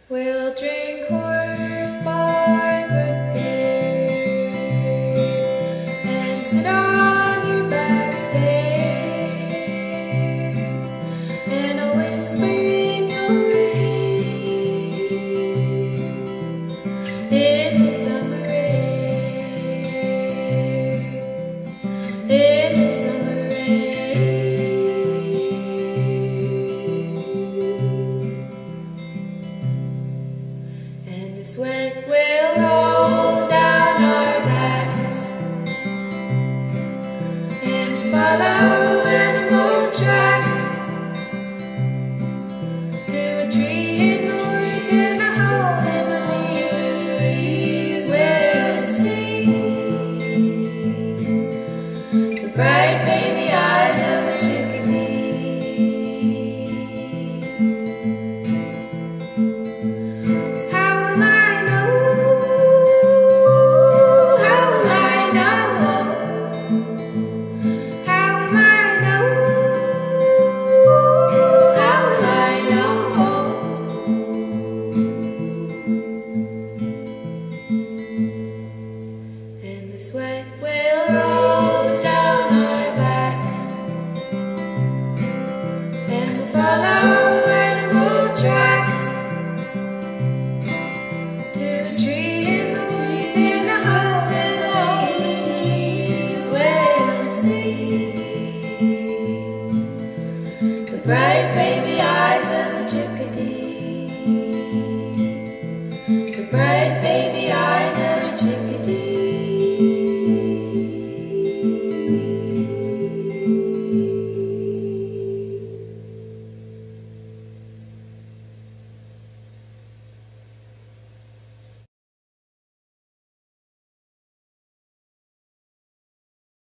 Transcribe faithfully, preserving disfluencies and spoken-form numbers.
We'll drink horse bar good beer and sit on your back stairs, and I'll whisper in your ear in the summer air, in the summer air. And the sweat will roll down our backs and follow animal tracks to a tree in the woods and a house in the leaves. We'll see the bright